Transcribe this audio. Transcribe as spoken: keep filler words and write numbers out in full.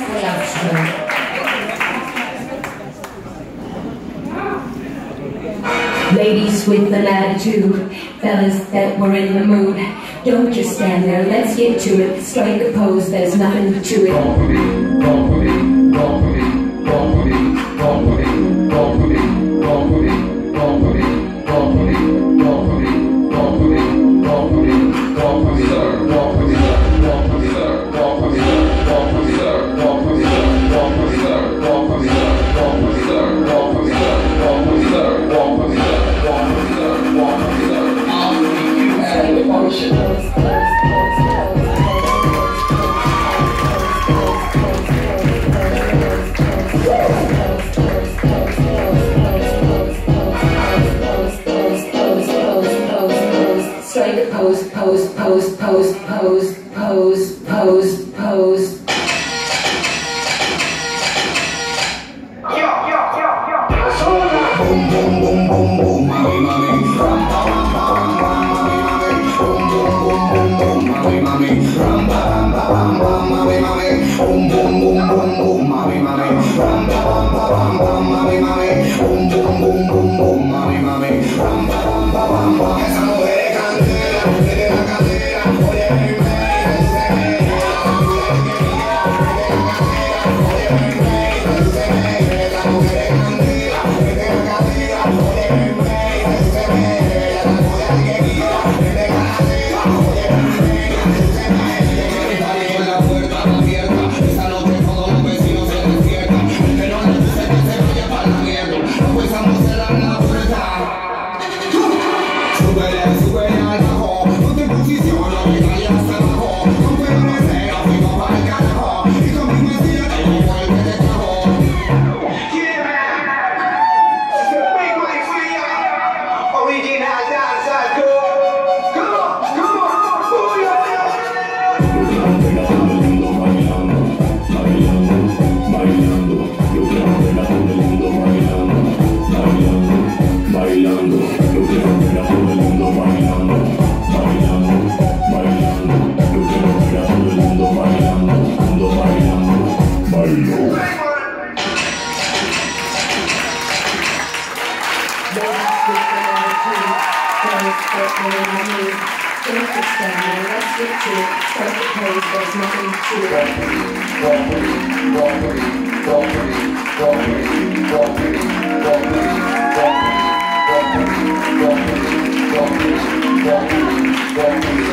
Ladies with an attitude, fellas that were in the mood, don't just stand there, let's get to it. Strike a pose, there's nothing to it. Pose, pose, pose, pose, pose, pose, pose, pose. Boom, boom, boom, boom, boom, mommy, mommy. Ram, ba, bam, ba, bam, bam, mommy, mommy. Boom, boom, boom, boom, boom, mommy, mommy. Ram, ba, bam, ba, bam, bam, mommy, mommy. Boom, boom, boom, boom, boom, mommy, mommy. Ram, ba, bam, ba, bam, bam, mommy, mommy. Boom, boom, boom, boom, boom, mommy, mommy. Ram, ba, bam, ba, bam, bam. Esa mujer es candela, tiene la cadera, oye, mi Walk